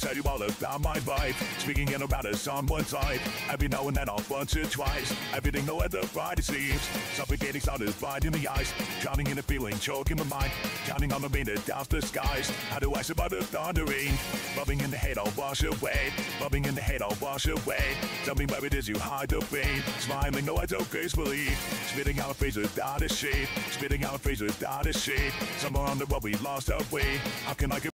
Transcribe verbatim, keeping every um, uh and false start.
tell you all about my vibe. Speaking in about us on one side. Every now and then I'll once or twice. Everything no weather bright it seems. Suffocating sound is bright in the eyes. Drowning in the feeling, choking my mind. Counting on the rain that downs the skies. How do I survive the thundering? Bubbling in the hate I'll wash away. Bubbling in the hate I'll wash away. Tell me where it is you hide the pain. Smiling no I so gracefully. Spitting out a phrase without a shape. Spitting out a phrase without a shape. Somewhere on the road we lost our way. How can I get